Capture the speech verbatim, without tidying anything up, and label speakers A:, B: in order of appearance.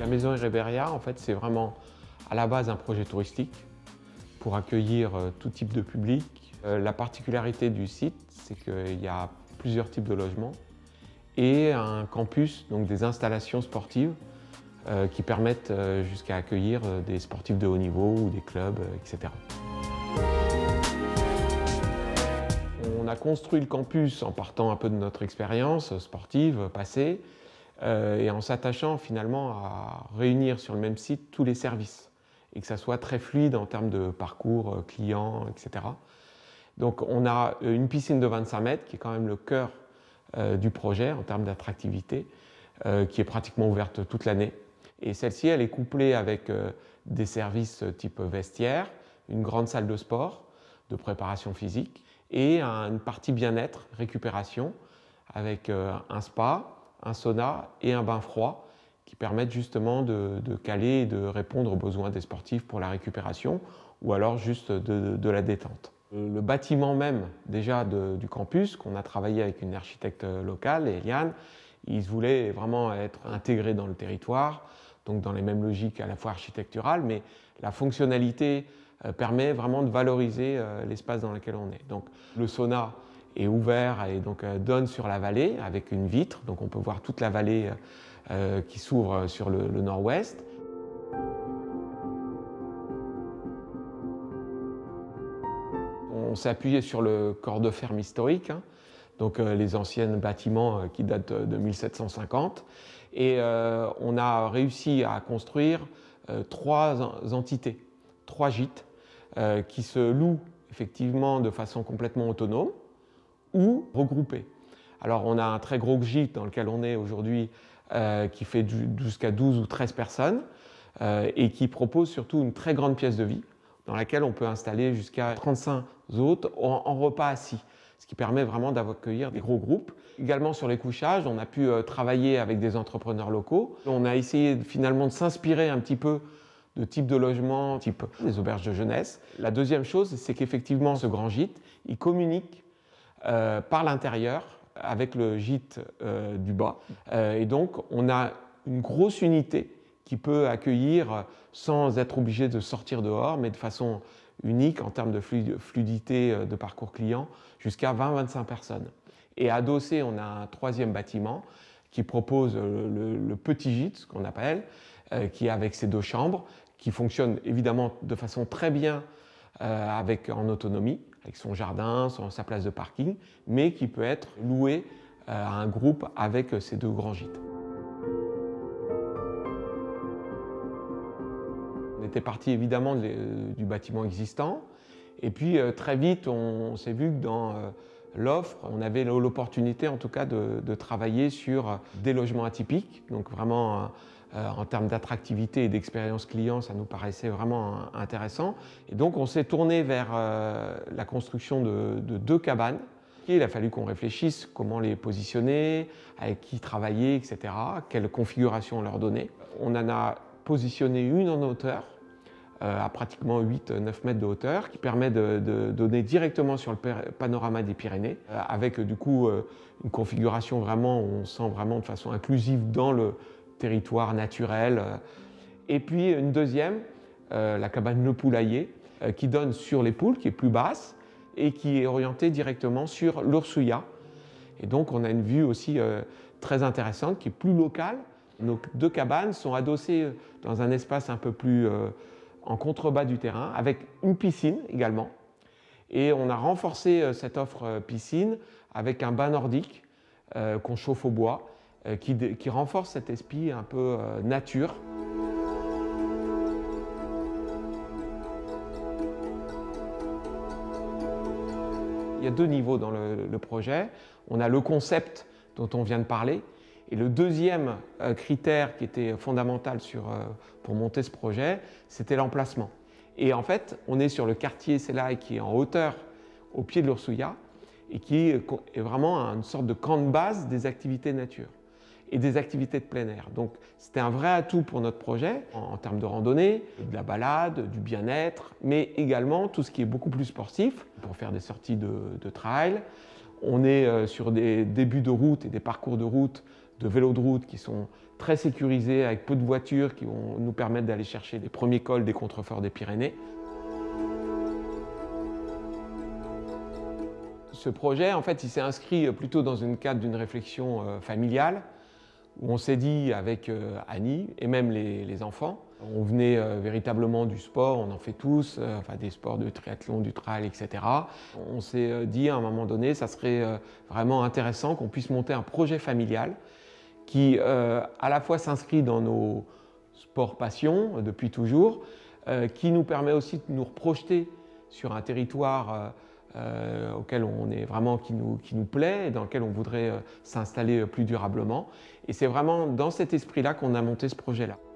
A: La maison Réveria, en fait, c'est vraiment à la base un projet touristique pour accueillir euh, tout type de public. Euh, la particularité du site, c'est qu'il y a plusieurs types de logements et un campus, donc des installations sportives euh, qui permettent euh, jusqu'à accueillir euh, des sportifs de haut niveau ou des clubs, euh, et cetera. On a construit le campus en partant un peu de notre expérience sportive passée euh, et en s'attachant finalement à réunir sur le même site tous les services et que ça soit très fluide en termes de parcours euh, clients, et cetera. Donc on a une piscine de vingt-cinq mètres qui est quand même le cœur euh, du projet en termes d'attractivité, euh, qui est pratiquement ouverte toute l'année. Et celle-ci, elle est couplée avec euh, des services type vestiaire, une grande salle de sport, de préparation physique, et une partie bien-être, récupération, avec un spa, un sauna et un bain froid qui permettent justement de, de caler et de répondre aux besoins des sportifs pour la récupération ou alors juste de, de la détente. Le bâtiment même déjà de, du campus, qu'on a travaillé avec une architecte locale, Eliane, il voulait vraiment être intégré dans le territoire, donc dans les mêmes logiques à la fois architecturales, mais la fonctionnalité permet vraiment de valoriser l'espace dans lequel on est. Donc, le sauna est ouvert et donc donne sur la vallée avec une vitre, donc on peut voir toute la vallée euh, qui s'ouvre sur le, le nord-ouest. On s'est appuyé sur le corps de ferme historique, hein, donc euh, les anciens bâtiments euh, qui datent de mille sept cent cinquante, et euh, on a réussi à construire euh, trois entités, trois gîtes, Euh, qui se louent effectivement de façon complètement autonome ou regroupés. Alors on a un très gros gîte dans lequel on est aujourd'hui euh, qui fait jusqu'à douze ou treize personnes euh, et qui propose surtout une très grande pièce de vie dans laquelle on peut installer jusqu'à trente-cinq hôtes en, en repas assis, ce qui permet vraiment d'accueillir des gros groupes. Également sur les couchages, on a pu euh, travailler avec des entrepreneurs locaux. On a essayé finalement de s'inspirer un petit peu de type de logement, type des auberges de jeunesse. La deuxième chose, c'est qu'effectivement, ce grand gîte, il communique euh, par l'intérieur avec le gîte euh, du bas. Euh, et donc, on a une grosse unité qui peut accueillir, sans être obligé de sortir dehors, mais de façon unique en termes de fluidité de parcours client, jusqu'à vingt à vingt-cinq personnes. Et adossé, on a un troisième bâtiment qui propose le, le, le petit gîte, ce qu'on appelle, euh, qui est avec ses deux chambres, qui fonctionne évidemment de façon très bien euh, avec, en autonomie, avec son jardin, son, sa place de parking, mais qui peut être loué euh, à un groupe avec ces deux grands gîtes. On était parti évidemment de, euh, du bâtiment existant, et puis euh, très vite on, on s'est vu que dans euh, l'offre, on avait l'opportunité en tout cas de, de travailler sur des logements atypiques, donc vraiment euh, en termes d'attractivité et d'expérience client, ça nous paraissait vraiment intéressant. Et donc on s'est tourné vers euh, la construction de, de deux cabanes. Il a fallu qu'on réfléchisse comment les positionner, avec qui travailler, et cetera, quelle configuration leur donner. On en a positionné une en hauteur, euh, à pratiquement huit à neuf mètres de hauteur, qui permet de, de donner directement sur le panorama des Pyrénées, euh, avec du coup euh, une configuration vraiment, où on sent vraiment de façon inclusive dans le territoire naturel. Et puis une deuxième, euh, la cabane Le Poulailler, euh, qui donne sur les poules, qui est plus basse, et qui est orientée directement sur l'Ursouya. Et donc on a une vue aussi euh, très intéressante, qui est plus locale. Nos deux cabanes sont adossées dans un espace un peu plus euh, en contrebas du terrain, avec une piscine également. Et on a renforcé euh, cette offre euh, piscine avec un bain nordique euh, qu'on chauffe au bois, Qui, qui renforce cet esprit un peu euh, nature. Il y a deux niveaux dans le, le projet. On a le concept dont on vient de parler, et le deuxième euh, critère qui était fondamental sur, euh, pour monter ce projet, c'était l'emplacement. Et en fait, on est sur le quartier Selaï qui est en hauteur au pied de l'Ursouya et qui est vraiment une sorte de camp de base des activités nature et des activités de plein air. Donc c'était un vrai atout pour notre projet en, en termes de randonnée, de la balade, du bien-être, mais également tout ce qui est beaucoup plus sportif pour faire des sorties de, de trail. On est euh, sur des débuts de route et des parcours de route de vélos de route qui sont très sécurisés, avec peu de voitures, qui vont nous permettre d'aller chercher les premiers cols des contreforts des Pyrénées. Ce projet, en fait, il s'est inscrit plutôt dans le cadre d'une réflexion euh, familiale, où on s'est dit avec euh, Annie et même les, les enfants, on venait euh, véritablement du sport, on en fait tous, euh, enfin des sports de triathlon, du trail, et cetera. On s'est euh, dit à un moment donné, ça serait euh, vraiment intéressant qu'on puisse monter un projet familial qui euh, à la fois s'inscrit dans nos sports passions euh, depuis toujours, euh, qui nous permet aussi de nous projeter sur un territoire euh, Euh, auquel on est vraiment, qui nous, qui nous plaît et dans lequel on voudrait euh, s'installer plus durablement. Et c'est vraiment dans cet esprit-là qu'on a monté ce projet-là.